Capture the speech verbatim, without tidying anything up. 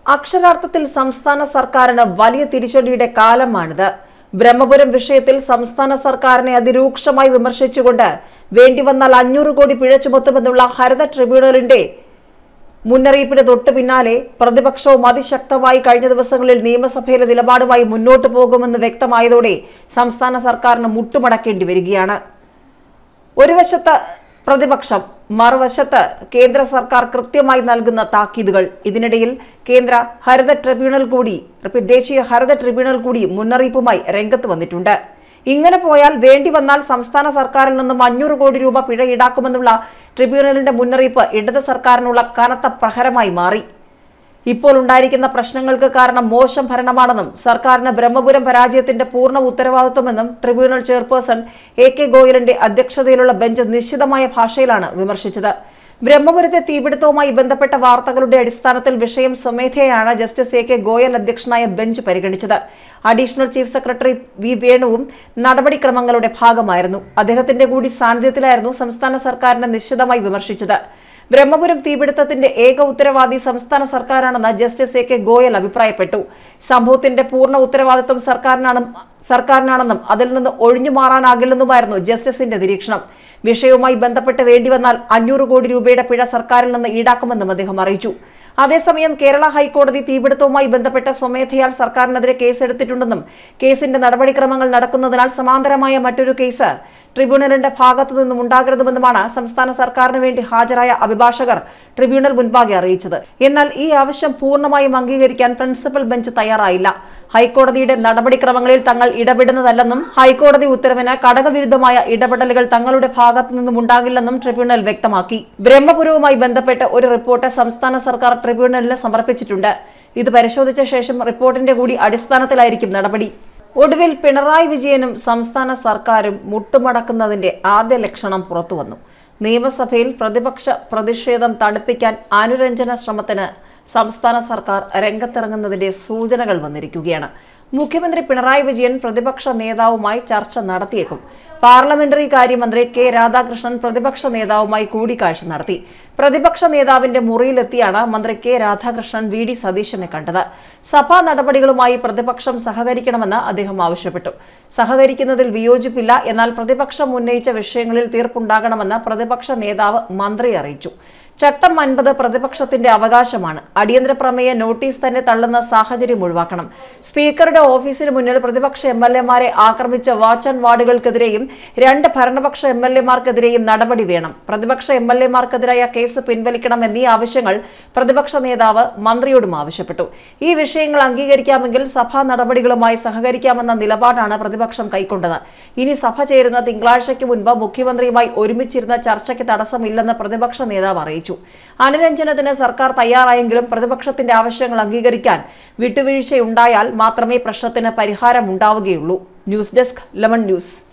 അക്ഷരാർത്ഥത്തിൽ സംസ്ഥാന സർക്കാരിന് വലിയ തിരിച്ചടിയുടെ കാലമാണിത്. ബ്രഹ്മപുരം വിഷയത്തിൽ സംസ്ഥാന സർക്കാരിനെ അതിരൂക്ഷമായി വിമർശിച്ചുകൊണ്ട് വേണ്ടിവന്നാൽ അഞ്ഞൂറ് കോടി പിഴ ചുമത്തുമെന്നുള്ള ഹരിത ട്രിബ്യൂണലിന്റെ മുന്നറിയിപ്പിന് തൊട്ടു പിന്നാലെ പ്രതിപക്ഷവും അതിശക്തമായി കഴിഞ്ഞ ദിവസങ്ങളിൽ നിയമസഭയിലെ നിലപാടുമായി മുന്നോട്ടു പോകുമെന്ന് വ്യക്തമായതോടെ സംസ്ഥാന സർക്കാരിന് മുട്ടുമടക്കേണ്ടി വരികയാണ്. ഒരു വശത്ത് പ്രതിപക്ഷം, മറുവശത്ത് കേന്ദ്ര സർക്കാർ കൃത്യമായി നൽകുന്ന താക്കീതുകൾ. ഇതിനിടയിൽ കേന്ദ്ര ഹരിത ട്രിബ്യൂണൽ കൂടി ദേശീയ ഹരിത ട്രിബ്യൂണൽ കൂടി മുന്നറിയിപ്പുമായി രംഗത്ത് വന്നിട്ടുണ്ട്. ഇങ്ങനെ പോയാൽ വേണ്ടി വന്നാൽ സംസ്ഥാന സർക്കാരിൽ നിന്നും അഞ്ഞൂറ് കോടി രൂപ പിഴ ഈടാക്കുമെന്നുള്ള ട്രിബ്യൂണലിന്റെ മുന്നറിയിപ്പ് ഇടത് സർക്കാരിനുള്ള കനത്ത പ്രഹരമായി മാറി. ഇപ്പോൾ ഉണ്ടായിരിക്കുന്ന പ്രശ്നങ്ങൾക്ക് കാരണം മോശം ഭരണമാണെന്നും സർക്കാരിന് ബ്രഹ്മപുരം പരാജയത്തിന്റെ പൂർണ്ണ ഉത്തരവാദിത്വമെന്നും ട്രിബ്യൂണൽ ചെയർപേഴ്സൺ എ കെ ഗോയലിന്റെ അധ്യക്ഷതയിലുള്ള ബെഞ്ച് നിശ്ചിതമായ ഭാഷയിലാണ് വിമർശിച്ചത്. ബ്രഹ്മപുരത്തെ തീപിടുത്തവുമായി ബന്ധപ്പെട്ട വാർത്തകളുടെ അടിസ്ഥാനത്തിൽ വിഷയം സ്വമേധയാണ് ജസ്റ്റിസ് എ കെ ഗോയൽ അധ്യക്ഷനായ ബെഞ്ച് പരിഗണിച്ചത്. അഡീഷണൽ ചീഫ് സെക്രട്ടറി വി വേണുവും നടപടിക്രമങ്ങളുടെ ഭാഗമായിരുന്നു. അദ്ദേഹത്തിന്റെ കൂടി സാന്നിധ്യത്തിലായിരുന്നു സംസ്ഥാന സർക്കാരിനെ നിശ്ചിതമായി വിമർശിച്ചത്. ബ്രഹ്മപുരം തീപിടുത്തത്തിന്റെ ഏക ഉത്തരവാദി സംസ്ഥാന സർക്കാരാണെന്ന് ജസ്റ്റിസ് എ കെ ഗോയൽ അഭിപ്രായപ്പെട്ടു. സംഭവത്തിന്റെ പൂർണ്ണ ഉത്തരവാദിത്വം സർക്കാരിനാണ് സർക്കാരിനാണെന്നും അതിൽ നിന്ന് ഒഴിഞ്ഞു മാറാനാകില്ലെന്നുമായിരുന്നു ജസ്റ്റിസിന്റെ നിരീക്ഷണം. വിഷയവുമായി ബന്ധപ്പെട്ട് വേണ്ടിവന്നാൽ അഞ്ഞൂറ് കോടി രൂപയുടെ പിഴ സർക്കാരിൽ നിന്ന് ഈടാക്കുമെന്നും അദ്ദേഹം അറിയിച്ചു. അതേസമയം കേരള ഹൈക്കോടതി തീപിടുത്തവുമായി ബന്ധപ്പെട്ട സ്വമേധയാൽ സർക്കാരിനെതിരെ കേസെടുത്തിട്ടുണ്ടെന്നും കേസിന്റെ നടപടിക്രമങ്ങൾ നടക്കുന്നതിനാൽ സമാന്തരമായ മറ്റൊരു കേസ് ട്രിബ്യൂണലിന്റെ ഭാഗത്തു നിന്നും ഉണ്ടാകരുതെന്നുമാണ് സംസ്ഥാന സർക്കാരിന് വേണ്ടി ഹാജരായ അഭിഭാഷകർ ട്രിബ്യൂണൽ മുൻപാകെ അറിയിച്ചത്. എന്നാൽ ഈ ആവശ്യം പൂർണ്ണമായും അംഗീകരിക്കാൻ പ്രിൻസിപ്പൽ ബെഞ്ച് തയ്യാറായില്ല. ഹൈക്കോടതിയുടെ നടപടിക്രമങ്ങളിൽ തങ്ങൾ ഇടപെടുന്നതല്ലെന്നും ഹൈക്കോടതി ഉത്തരവിന് കടകവിരുദ്ധമായ ഇടപെടലുകൾ തങ്ങളുടെ ഭാഗത്തു നിന്നും ഉണ്ടാകില്ലെന്നും ട്രിബ്യൂണൽ വ്യക്തമാക്കി. ബ്രഹ്മപുരവുമായി ബന്ധപ്പെട്ട് ഒരു റിപ്പോർട്ട് സംസ്ഥാന സർക്കാർ ട്രിബ്യൂണലിന് സമർപ്പിച്ചിട്ടുണ്ട്. ഇത് പരിശോധിച്ച ശേഷം റിപ്പോർട്ടിന്റെ കൂടി അടിസ്ഥാനത്തിലായിരിക്കും നടപടി. ഒടുവിൽ പിണറായി വിജയനും സംസ്ഥാന സർക്കാരും മുട്ടുമടക്കുന്നതിന്റെ ആദ്യ ലക്ഷണം പുറത്തുവന്നു. നിയമസഭയിൽ പ്രതിപക്ഷ പ്രതിഷേധം തണുപ്പിക്കാൻ അനുരഞ്ജന ശ്രമത്തിന് സംസ്ഥാന സർക്കാർ രംഗത്തിറങ്ങുന്നതിന്റെ സൂചനകൾ വന്നിരിക്കുകയാണ്. മുഖ്യമന്ത്രി പിണറായി വിജയൻ പ്രതിപക്ഷ നേതാവുമായി ചർച്ച നടത്തിയേക്കും. പാർലമെന്ററി കാര്യമന്ത്രി കെ രാധാകൃഷ്ണൻ പ്രതിപക്ഷ നേതാവുമായി കൂടിക്കാഴ്ച നടത്തി. പ്രതിപക്ഷ നേതാവിന്റെ മുറിയിലെത്തിയാണ് മന്ത്രി കെ രാധാകൃഷ്ണൻ വി ഡി സതീശനെ കണ്ടത്. സഭാ നടപടികളുമായി പ്രതിപക്ഷം സഹകരിക്കണമെന്ന് അദ്ദേഹം ആവശ്യപ്പെട്ടു. സഹകരിക്കുന്നതിൽ വിയോജിപ്പില്ല, എന്നാൽ പ്രതിപക്ഷം ഉന്നയിച്ച വിഷയങ്ങളിൽ തീർപ്പുണ്ടാകണമെന്ന് പ്രതിപക്ഷ നേതാവ് മന്ത്രിയെ അറിയിച്ചു. ചട്ടം അൻപത് പ്രതിപക്ഷത്തിന്റെ അവകാശമാണ്. അടിയന്തര പ്രമേയ നോട്ടീസ് തന്നെ തള്ളുന്ന സാഹചര്യം ഒഴിവാക്കണം. സ്പീക്കറുടെ ഓഫീസിന് മുന്നിൽ പ്രതിപക്ഷ എം എൽ എമാരെ ആക്രമിച്ച വാച്ച് ആൻഡ് വാർഡുകൾക്കെതിരെയും രണ്ട് ഭരണപക്ഷ എം എൽ എമാർക്കെതിരെയും നടപടി വേണം. പ്രതിപക്ഷ എം എൽ എമാർക്കെതിരായ കേസ് പിൻവലിക്കണം എന്നീ ആവശ്യങ്ങൾ പ്രതിപക്ഷ നേതാവ് മന്ത്രിയോടും ആവശ്യപ്പെട്ടു. ഈ വിഷയങ്ങൾ അംഗീകരിക്കാമെങ്കിൽ സഭാ നടപടികളുമായി സഹകരിക്കാമെന്ന നിലപാടാണ് പ്രതിപക്ഷം കൈക്കൊണ്ടത്. ഇനി സഭ ചേരുന്ന തിങ്കളാഴ്ചയ്ക്ക് മുൻപ് മുഖ്യമന്ത്രിയുമായി ഒരുമിച്ചിരുന്ന ചർച്ചയ്ക്ക് തടസ്സമില്ലെന്ന് പ്രതിപക്ഷ നേതാവ് അറിയിച്ചു. അനുരഞ്ജനത്തിന് സർക്കാർ തയ്യാറായെങ്കിലും പ്രതിപക്ഷത്തിന്റെ ആവശ്യങ്ങൾ അംഗീകരിക്കാൻ വിട്ടുവീഴ്ചയുണ്ടായാൽ മാത്രമേ പ്രശ്നത്തിന് പരിഹാരമുണ്ടാവുകയുള്ളൂ. News desk lemon news.